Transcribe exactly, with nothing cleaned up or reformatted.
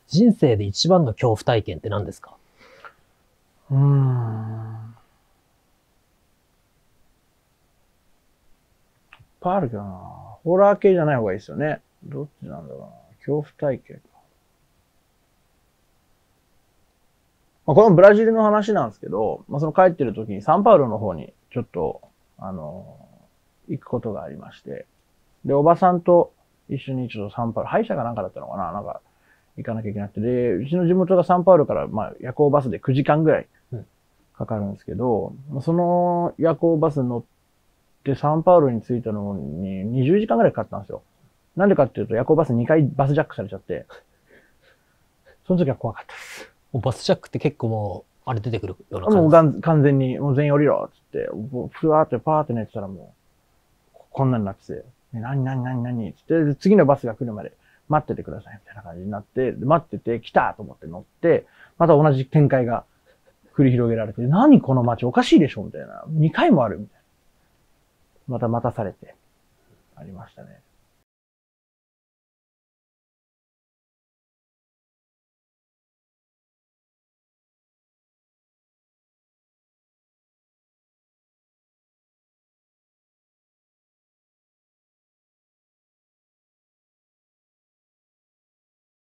人生で一番の恐怖体験って何ですか？ うーん。いっぱいあるけどな。ホラー系じゃない方がいいですよね。どっちなんだろうな。恐怖体験か。まあ、このブラジルの話なんですけど、まあ、その帰ってる時にサンパウロの方にちょっと、あの、行くことがありまして。で、おばさんと一緒にちょっとサンパウロ、歯医者かなんかだったのかななんか、行かなきゃいけなくて。で、うちの地元がサンパウロから、まあ、夜行バスでくじかんぐらいかかるんですけど、うん、その夜行バス乗ってサンパウロに着いたのににじゅうじかんぐらいかかったんですよ。なんでかっていうと夜行バスにかいバスジャックされちゃって、その時は怖かったです。 バスジャックって結構もう、あれ出てくるような感じもう完全に、もう全員降りろっつって、ふわーってパーって寝てたらもう、こんなになってて、何何何何つって、次のバスが来るまで待っててくださいみたいな感じになって、待ってて、来たと思って乗って、また同じ展開が繰り広げられて、何この街おかしいでしょみたいな。にかいもあるみたいな。また待たされて、ありましたね。